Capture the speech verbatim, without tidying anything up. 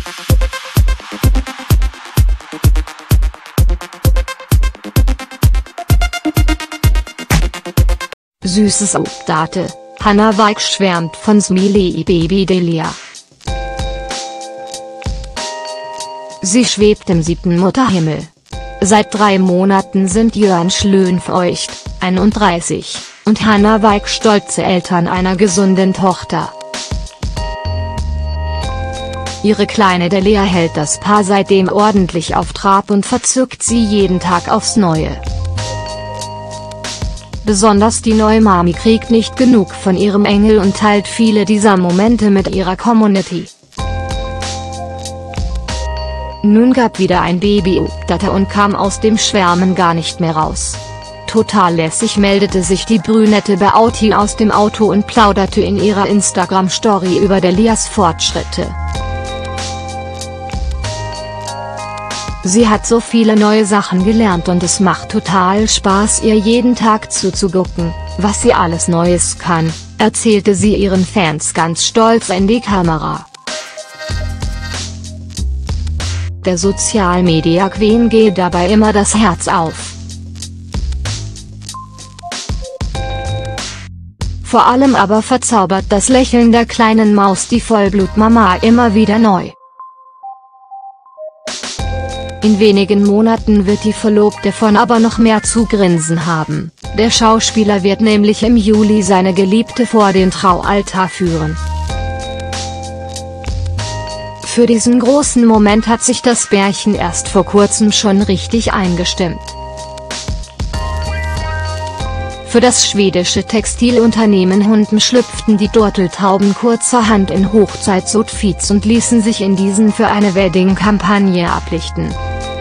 Süßes Update: Hannah Weig schwärmt von Smiley Baby Delia. Sie schwebt im siebten Mutterhimmel. Seit drei Monaten sind Jörn Schlönfeucht, einunddreißig, und Hannah Weig stolze Eltern einer gesunden Tochter. Ihre kleine Delia hält das Paar seitdem ordentlich auf Trab und verzückt sie jeden Tag aufs Neue. Besonders die Neumami kriegt nicht genug von ihrem Engel und teilt viele dieser Momente mit ihrer Community. Nun gab wieder ein Baby-Update und kam aus dem Schwärmen gar nicht mehr raus. Total lässig meldete sich die brünette Beauty aus dem Auto und plauderte in ihrer Instagram-Story über Delias Fortschritte. Sie hat so viele neue Sachen gelernt und es macht total Spaß, ihr jeden Tag zuzugucken, was sie alles Neues kann, erzählte sie ihren Fans ganz stolz in die Kamera. Der Social-Media-Queen geht dabei immer das Herz auf. Vor allem aber verzaubert das Lächeln der kleinen Maus die Vollblutmama immer wieder neu. In wenigen Monaten wird die Verlobte von aber noch mehr zu grinsen haben, der Schauspieler wird nämlich im Juli seine Geliebte vor den Traualtar führen. Für diesen großen Moment hat sich das Pärchen erst vor kurzem schon richtig eingestimmt. Für das schwedische Textilunternehmen Hunden schlüpften die Turteltauben kurzerhand in Hochzeitsoutfits und ließen sich in diesen für eine Wedding-Kampagne ablichten.